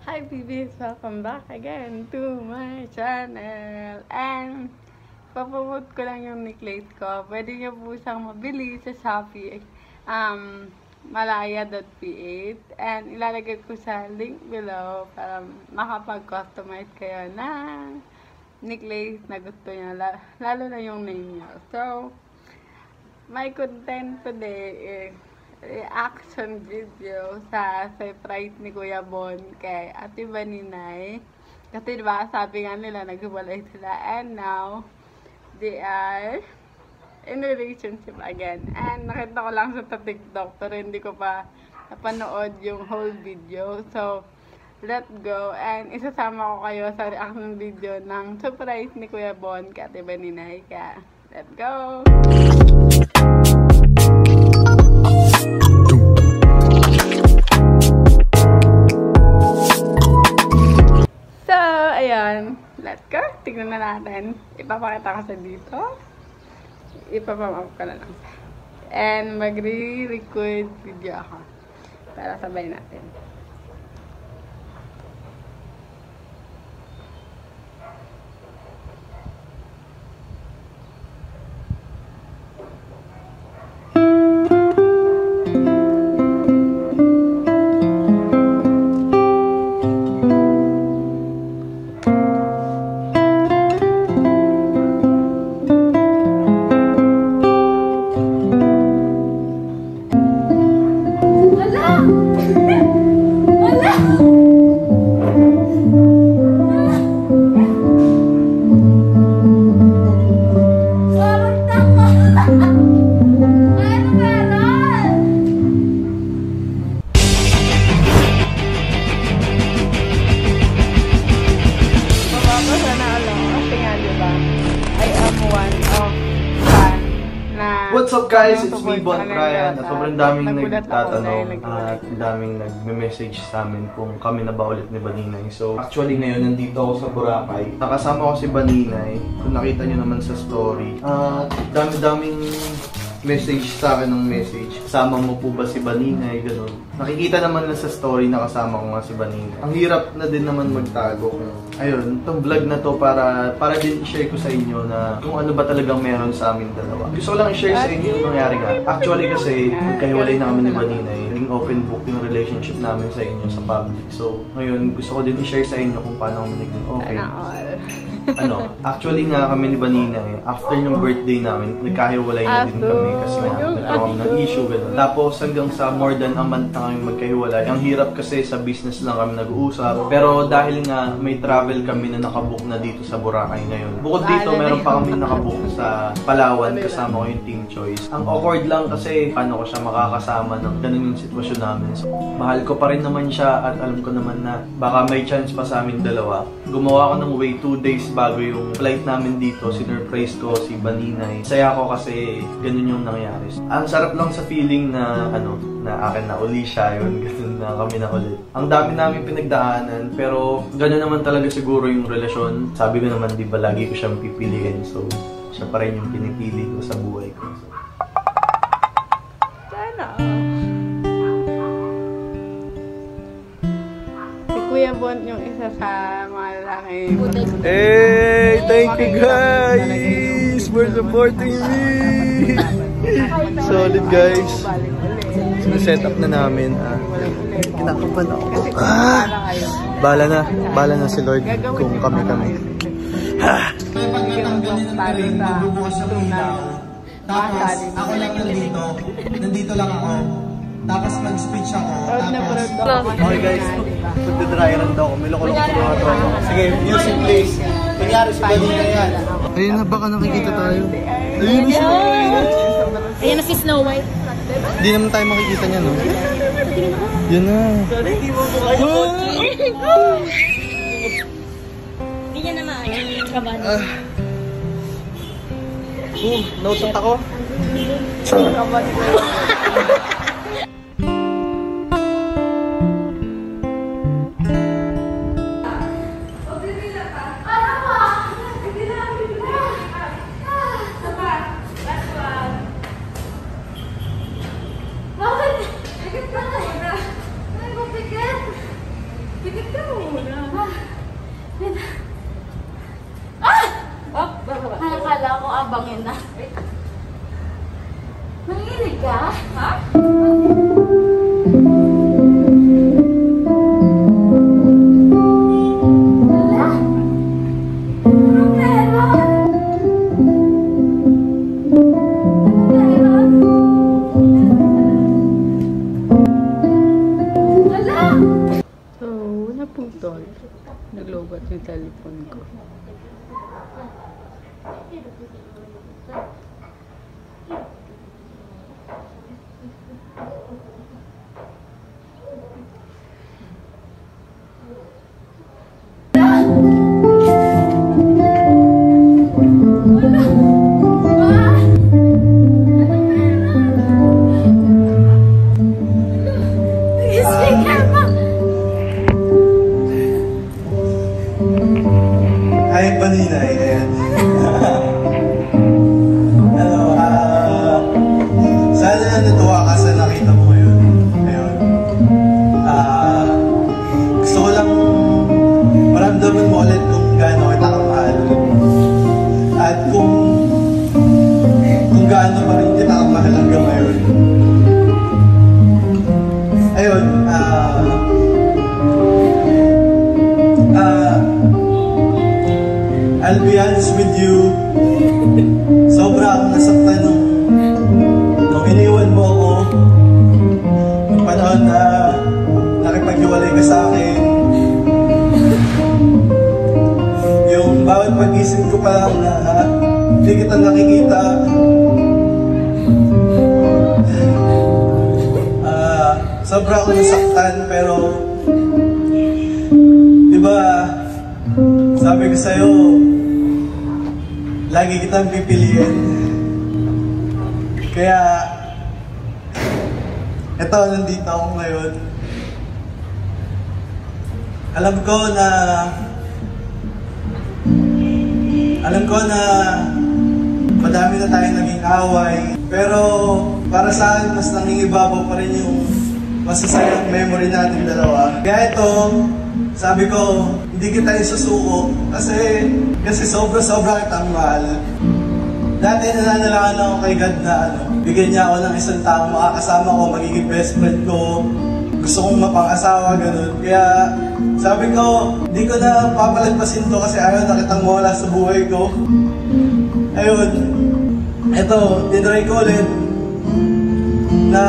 Hi babies! Welcome back again to my channel. And papromote ko lang yung necklace ko. Pwede nyo po siyang mabili sa Shopee. Malaya.ph. And ilalagay ko sa link below para makapag-customize kayo ng necklace na gusto nyo. Lalo na yung name nyo. So, my content today is reaction video sa surprise ni Kuya Bont kay Ate Baninay. Kasi diba, sabi nga nila, naghiwalay sila. And now, they are in relationship again. And nakita ko lang sa TikTok, pero hindi ko pa napanood yung whole video. So, let's go. And isasama ko kayo sa reaction video ng surprise ni Kuya Bont kay Ate Baninay. Kaya, let's go! Ayan, let's go. Tignan na natin. Ipapakita ko sa dito. Ipapamap ko na lang. And magre-record video ako. Para sabay natin. What's up guys? It's me, Bont, at sobrang daming nagtatanong at daming nagme-message sa amin kung kami na ba ulit ni Baninay. So actually ngayon nandito ako sa Boracay. Nakasama ko si Baninay. Kung nakita nyo naman sa story. Dami-daming message sa akin ng message. Kasama mo po ba si Baninay? Ganun. Nakikita naman na sa story na kasama ko nga si Baninay. Ang hirap na din naman magtago. Ayun, itong vlog na to para din i-share ko sa inyo na kung ano ba talagang meron sa amin dalawa. Gusto ko lang i-share sa inyo yung nangyari nga. Actually kasi, magkahiwalay na kami ni Baninay. Naging open book yung relationship namin sa inyo sa public. So, ngayon, gusto ko din i-share sa inyo kung paano kami naging okay. Actually nga kami ni Baninay, after yung birthday namin, nagkahiwalay na din kami kasi nagkaroon ng issue, gano'n. Tapos hanggang sa more than a month na kami magkahiwalay. Ang hirap kasi sa business lang kami nag-uusap. Pero dahil nga may travel kami na nakabook na dito sa Boracay ngayon. Bukod dito, meron pa kami nakabook sa Palawan kasama ko yung Team Choice. Ang awkward lang kasi paano ko siya makakasama ng ganun yung sitwasyon namin. So, mahal ko pa rin naman siya at alam ko naman na baka may chance pa sa amin dalawa. Gumawa ko ng way 2 days bago yung flight namin dito. Sinurprise ko si Baninay. Saya ko kasi ganun yung nangyari. Ang sarap lang sa feeling na na akin na uli siya yun. Ganun na kami na ulit. Ang dami namin pinagdaanan pero ganun naman talaga siguro yung relasyon. Sabi ko naman di ba lagi ko siyang pipiliin. So siya pa rin yung pinipili ko sa buhay ko. Sana. Si Kuya Bont yung isa sa mga lalaki. Hey! Thank you guys for supporting me! Solid guys! Set up na namin. Kinakapan ako. Bala na si Lord kung kami-kami. Ako lang yung nandito lang ako. Tapos mag-speech ako. Okay guys, magdadryaran daw ako. May loko-loko sa mga tropa. Sige, music please. Kunyari si Baninay yan. Ayun na, baka nakikita tayo. Ayun na siya. Ayan na si Snow White. Hindi naman tayo makikita niya, no? Yun na. Hindi niya naman. Kabado. Nautot ako. Kabado. Bakit? Akala ko abangin na. Nanginig ka? Ha? Naglobat yung cellphone ko. Hi, Baninay. Hello, sana natuwa ka sa nakita mo ngayon. Ayun. Gusto ko lang maramdaman mo ulit kung gaano kita kamahal. At kung gaano pa rin kita kamahal hanggang ngayon. Ayun, I'll be honest with you, sobra akong nasaktan nung iniwan mo ako. Nung panahon na nakipaghiwalay ka sa akin. Yung bawat pag-isip ko pa lang na hindi kita nakikita. Sobra akong nasaktan, pero diba, sabi ko sa'yo, lagi kitang pipiliin. Kaya, eto, nandito ako ngayon. Alam ko na madami na tayong naging away. Pero, para sa akin, mas nangingibabaw pa rin yung masasayang memory natin dalawa. Kaya ito, sabi ko, hindi kita isusuko kasi sobra-sobra kitang mahal. Dati nananalangan ako kay God na bigyan niya ako ng isang taong makakasama ko, magiging best friend ko. Gusto kong mapang-asawa, ganun. Kaya sabi ko, hindi ko na papalagpasin to kasi ayaw na kitang mawala sa buhay ko. Ayun, eto, tinry ko ulit na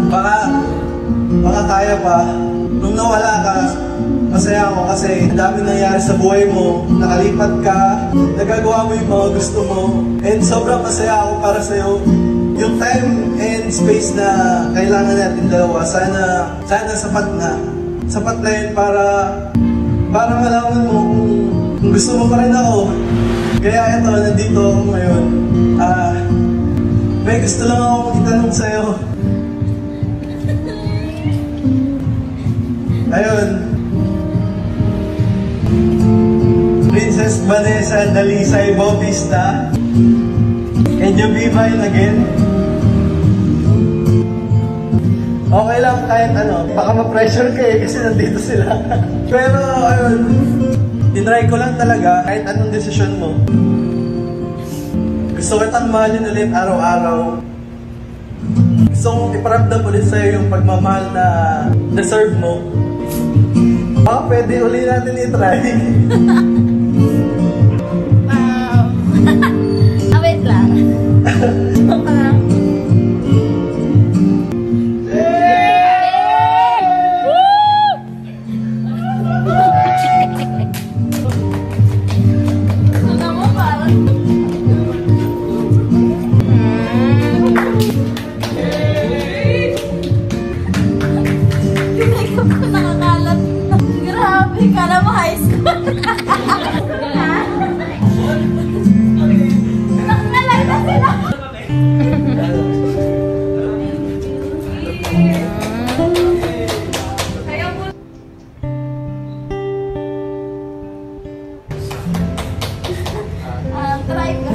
baka kaya pa. Nung nawala ka, masaya ako kasi dami nangyari sa buhay mo, nakalipat ka, nagagawa mo yung mga gusto mo, and sobrang masaya ako para sa'yo. Yung time and space na kailangan natin dalawa, sana sapat na. Sapat na yun para malaman mo kung gusto mo pa rin ako. Kaya eto, nandito ako ngayon. May gusto lang akong itanong sa'yo. Ayun. Princess Vanessa Dalisay Bautista. Can you be mine again? Okay lang kahit baka ma-pressure ka kasi nandito sila. Pero ayun, tinry ko lang talaga kahit anong desisyon mo. Gusto kitang mahalin ulit araw-araw. Gusto kong iparamdam ulit sa'yo yung pagmamahal na deserve mo. Pwede uli natin i-try. Wait lang. Nakakalat. Grabe, kala mo high school. Nakalay na sila. Try ko.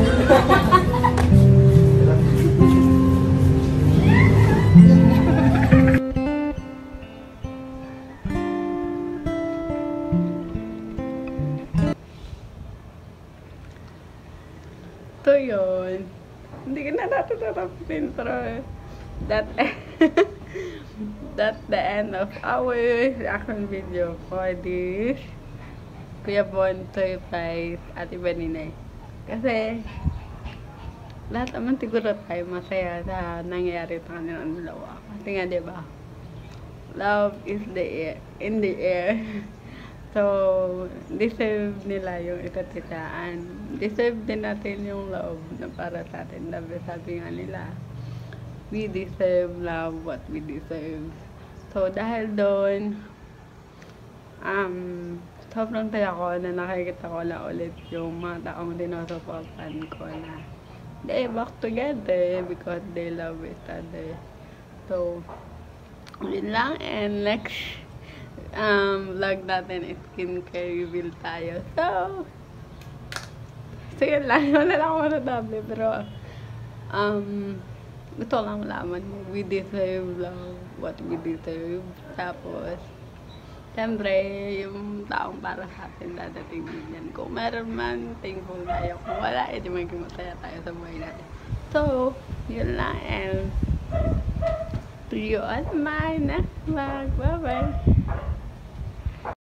So, yun. Hindi ko na natututap intro. That, that's the end of our reaction video for this Kuya Bont surprise Ate Baninay. Kasi, lahat naman siguro tayo masaya sa nangyayari sa kanilang dalawa. Kasi nga, diba? Love is in the air. So, deserve nila yung isa't isaan. Deserve din natin yung love na para sa atin. Sabi nga nila, we deserve love what we deserve. So, dahil doon, sobrang saya ko na nakikita ko na ulit yung mga taong dinusuportan ko na they back together because they love each other. So, yun lang. And next vlog natin is skincare reveal tayo. So yun lang. Wala lang ako matatabi. Pero, gusto ko lang malaman mo. We deserve love what we deserve. Tapos, siyempre, yung taong para sa atin dadating din yan. Kung meron man, thankful tayo. Kung wala, edi maging masaya tayo sa buhay natin. So, yun lang. And see you on my next vlog. Bye-bye!